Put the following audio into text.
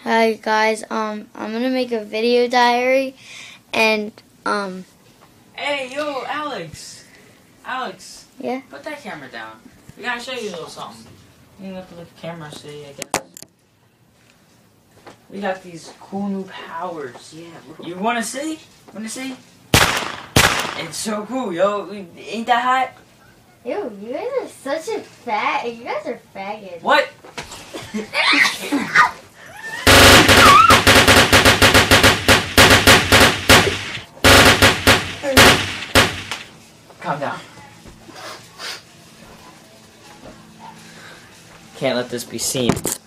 Hi guys, I'm gonna make a video diary, and Hey, yo, Alex. Alex. Yeah. Put that camera down. We gotta show you a little something. You can look at the camera, see, I guess. We got these cool new powers. Yeah, bro. You wanna see? Wanna see? It's so cool, yo. Ain't that hot? Ew, you guys are such a you guys are faggots. What? Calm down. Can't let this be seen.